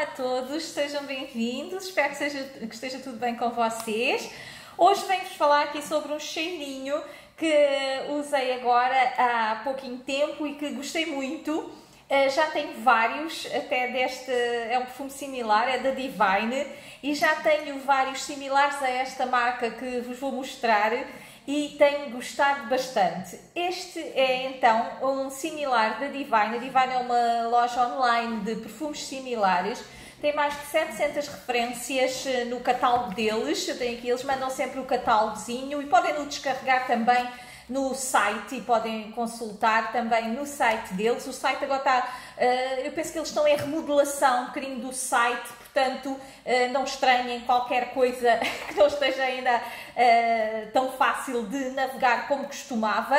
a todos, sejam bem-vindos, espero que esteja tudo bem com vocês. Hoje venho-vos falar aqui sobre um cheirinho que usei agora há pouquinho tempo e que gostei muito. Já tenho vários, até deste, é um perfume similar, é da Divine, e já tenho vários similares a esta marca que vos vou mostrar e tenho gostado bastante. Este é então um similar da Divine. A Divine é uma loja online de perfumes similares. Tem mais de 700 referências no catálogo deles. Eu tenho aqui, eles mandam sempre o catálogozinho e podem o descarregar também no site e podem consultar também no site deles. O site agora está, eu penso que eles estão em remodelação um bocadinho do site, portanto não estranhem qualquer coisa que não esteja ainda tão fácil de navegar como costumava,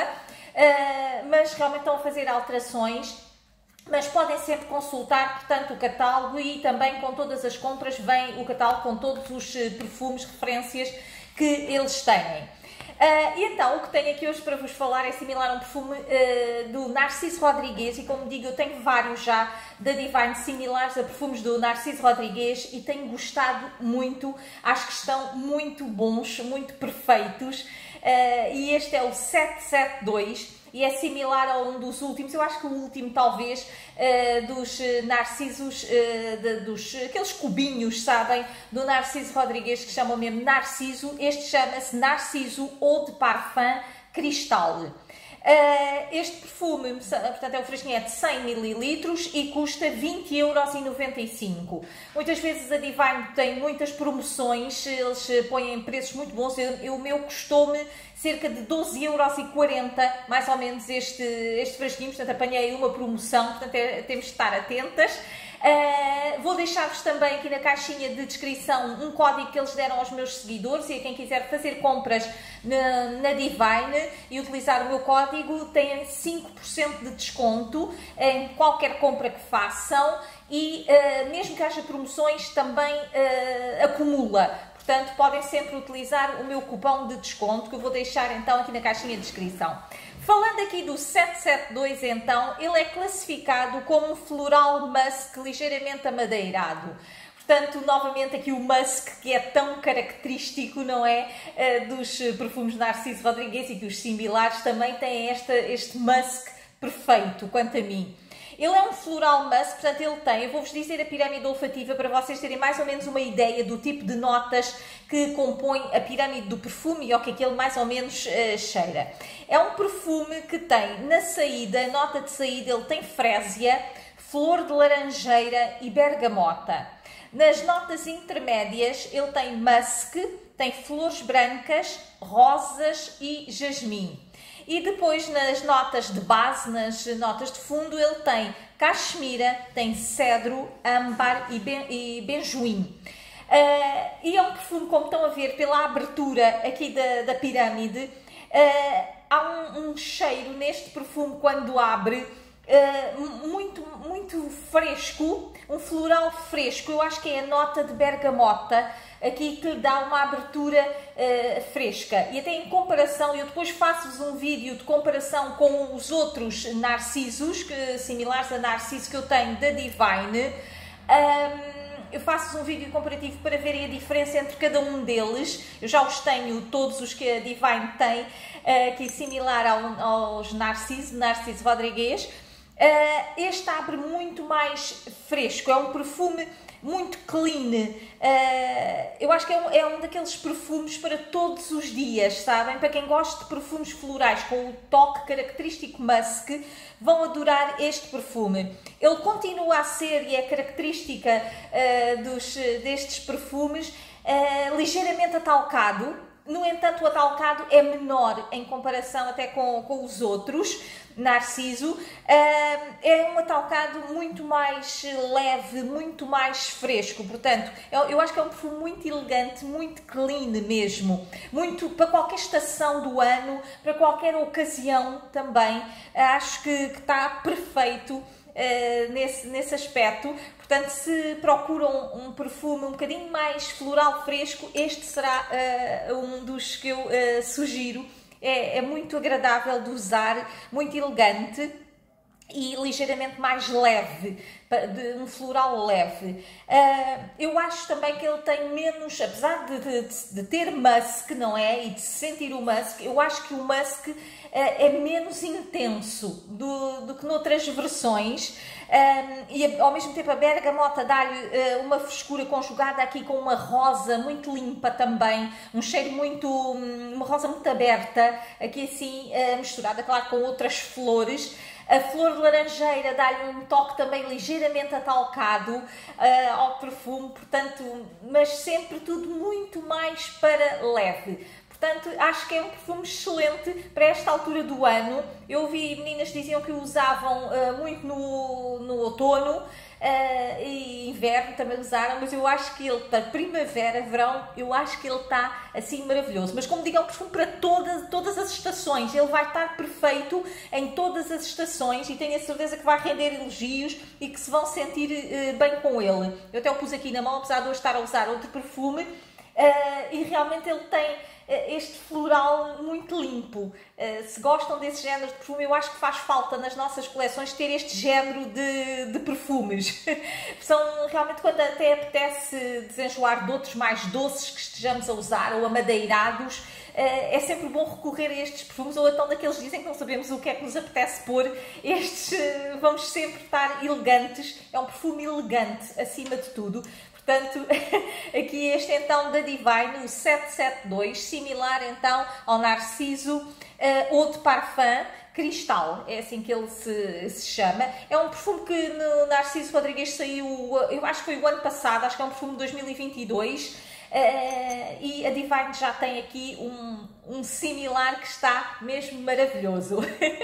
mas realmente estão a fazer alterações. Mas podem sempre consultar, portanto, o catálogo, e também com todas as compras vem o catálogo com todos os perfumes, referências que eles têm. E então, o que tenho aqui hoje para vos falar é similar a um perfume do Narciso Rodrigues, e como digo, eu tenho vários já da Divine similares a perfumes do Narciso Rodrigues e tenho gostado muito, acho que estão muito bons, muito perfeitos, e este é o 772. E é similar a um dos últimos, eu acho que o último talvez, dos Narcisos, aqueles cubinhos, sabem, do Narciso Rodrigues, que chamam mesmo Narciso. Este chama-se Narciso Eau de Parfum Cristal. Este perfume, portanto, é um fresquinho de 100 ml e custa 20,95 €. Muitas vezes a Divine tem muitas promoções, eles põem preços muito bons. O meu custou-me cerca de 12,40 €, mais ou menos, este frasquinho. Portanto, apanhei uma promoção, portanto, temos de estar atentas. Vou deixar-vos também aqui na caixinha de descrição um código que eles deram aos meus seguidores, e a quem quiser fazer compras na Divine e utilizar o meu código tem 5% de desconto em qualquer compra que façam, e mesmo que haja promoções também acumula. Portanto, podem sempre utilizar o meu cupom de desconto, que eu vou deixar então aqui na caixinha de descrição. Falando aqui do 772, então, ele é classificado como um floral musk ligeiramente amadeirado. Portanto, novamente aqui o musk, que é tão característico, não é, dos perfumes Narciso Rodrigues, e que os similares também têm este musk perfeito, quanto a mim. Ele é um floral musk, portanto ele tem, eu vou-vos dizer a pirâmide olfativa para vocês terem mais ou menos uma ideia do tipo de notas que compõe a pirâmide do perfume e ao que ele mais ou menos cheira. É um perfume que tem na saída, a nota de saída, ele tem frésia, flor de laranjeira e bergamota. Nas notas intermédias ele tem musk, tem flores brancas, rosas e jasmim. E depois nas notas de base, nas notas de fundo, ele tem cachemira, tem cedro, âmbar e benjoim. E é um perfume, como estão a ver pela abertura aqui da pirâmide, há um cheiro neste perfume quando abre, muito fresco, um floral fresco. Eu acho que é a nota de bergamota aqui que lhe dá uma abertura fresca. E até em comparação, eu depois faço-vos um vídeo de comparação com os outros Narcisos, similares a Narciso, que eu tenho da Divine. Eu faço um vídeo comparativo para verem a diferença entre cada um deles. Eu já os tenho, todos os que a Divine tem, aqui similar aos Narciso Rodrigues. Este abre muito mais fresco, é um perfume muito clean. Eu acho que é um daqueles perfumes para todos os dias, sabem? Para quem gosta de perfumes florais com o toque característico musk, vão adorar este perfume. Ele continua a ser, e é característica destes perfumes, ligeiramente atalcado. No entanto, o atalcado é menor em comparação até com os outros Narciso. É um atalcado muito mais leve, muito mais fresco. Portanto, eu acho que é um perfume muito elegante, muito clean mesmo. Muito para qualquer estação do ano, para qualquer ocasião também. Acho que está perfeito nesse aspecto. Portanto, se procuram um perfume um bocadinho mais floral fresco, este será um dos que eu sugiro. É muito agradável de usar, muito elegante. e ligeiramente mais leve, de um floral leve. Eu acho também que ele tem menos, apesar de ter musk, não é? E de sentir o musk, eu acho que o musk é menos intenso do que noutras versões. E ao mesmo tempo a bergamota dá-lhe uma frescura conjugada aqui com uma rosa muito limpa também, um cheiro muito, uma rosa muito aberta, aqui assim misturada, claro, com outras flores. A flor de laranjeira dá-lhe um toque também ligeiramente atalcado ao perfume, portanto, mas sempre tudo muito mais para leve. Portanto, acho que é um perfume excelente para esta altura do ano. Eu vi meninas que diziam que o usavam muito no outono e inverno também usaram, mas eu acho que ele, para primavera, verão, eu acho que ele está assim maravilhoso. Mas como digo, é um perfume para todas as estações. Ele vai estar perfeito em todas as estações e tenho a certeza que vai render elogios e que se vão sentir bem com ele. Eu até o pus aqui na mão, apesar de eu estar a usar outro perfume, e realmente ele tem este floral muito limpo. Se gostam desse género de perfume, eu acho que faz falta nas nossas coleções ter este género de perfumes. São realmente quando até apetece desenjoar de outros mais doces que estejamos a usar ou amadeirados, é sempre bom recorrer a estes perfumes, ou então daqueles dizem que não sabemos o que é que nos apetece pôr. Estes vamos sempre estar elegantes, é um perfume elegante acima de tudo. Portanto, aqui este então da Divine, o 772, similar então ao Narciso Eau de Parfum Cristal, é assim que ele se chama. É um perfume que no Narciso Rodrigues saiu, eu acho que foi o ano passado, acho que é um perfume de 2022. E a Divine já tem aqui um similar que está mesmo maravilhoso.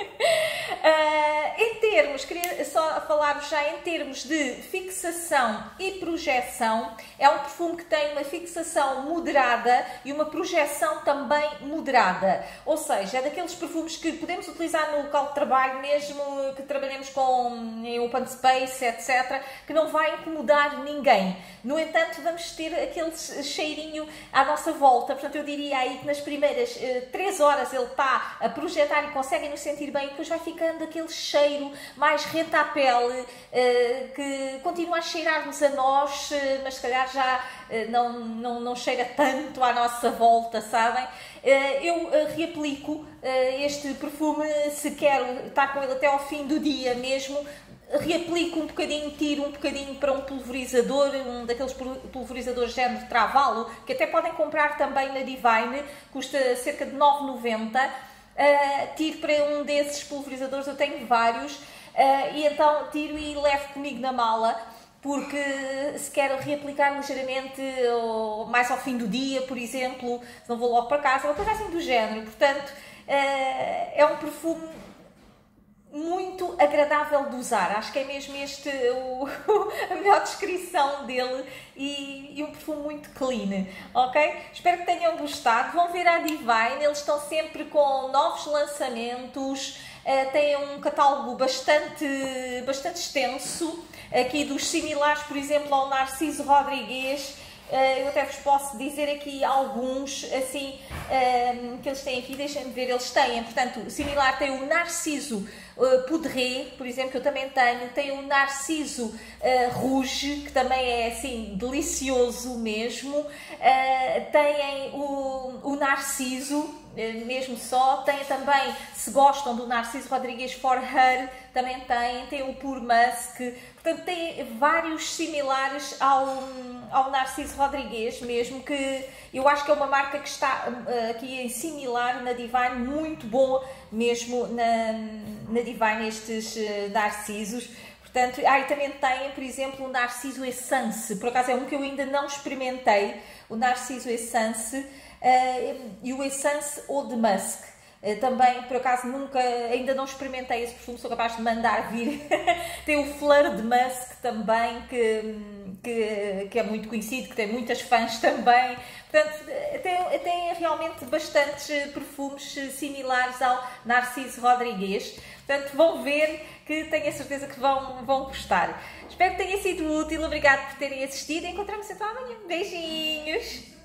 Em termos, queria só falar-vos já em termos de fixação e projeção, é um perfume que tem uma fixação moderada e uma projeção também moderada, ou seja, é daqueles perfumes que podemos utilizar no local de trabalho, mesmo que trabalhemos em open space, etc., que não vai incomodar ninguém. No entanto, vamos ter aquele cheirinho à nossa volta, portanto eu diria aí que nas primeiras 3 horas ele está a projetar e conseguem nos sentir bem, e depois vai ficando aquele cheiro mais rente à pele, que continua a cheirar-nos a nós, mas se calhar já não cheira tanto à nossa volta, sabem? Eu reaplico este perfume se quero estar com ele até ao fim do dia mesmo. Reaplico um bocadinho, tiro um bocadinho para um pulverizador, um daqueles pulverizadores género Travalo, que até podem comprar também na Divine, custa cerca de 9,90. Tiro para um desses pulverizadores, eu tenho vários, e então tiro e levo comigo na mala, porque se quero reaplicar ligeiramente, ou mais ao fim do dia, por exemplo, se não vou logo para casa, uma coisa assim do género. Portanto, é um perfume muito agradável de usar, acho que é mesmo este a melhor descrição dele, e um perfume muito clean, ok? Espero que tenham gostado. Vão ver a Divine, eles estão sempre com novos lançamentos, têm um catálogo bastante extenso, aqui dos similares, por exemplo, ao Narciso Rodrigues. Eu até vos posso dizer aqui alguns, assim, que eles têm aqui, deixem-me ver, eles têm, portanto, similar, tem o Narciso Poudré, por exemplo, que eu também tenho, tem o Narciso Rouge, que também é, assim, delicioso mesmo, têm o Narciso, mesmo só, tem também, se gostam do Narciso Rodrigues For Her, também tem o Pure Musk, portanto tem vários similares ao Narciso Rodrigues mesmo, que eu acho que é uma marca que está aqui em similar na Divine, muito boa mesmo na Divine estes Narcisos. Portanto, e também tem, por exemplo, o Narciso Essence, por acaso é um que eu ainda não experimentei, o Narciso Essence, e o Essence Eau de Musk. Também, por acaso, ainda não experimentei esse perfume, sou capaz de mandar vir. Tem o Fleur de Musk também, que é muito conhecido, que tem muitas fãs também. Portanto, tem realmente bastantes perfumes similares ao Narciso Rodrigues. Portanto, vão ver, que tenho a certeza que vão gostar. Espero que tenha sido útil. Obrigada por terem assistido. Encontramos então amanhã. Beijinhos!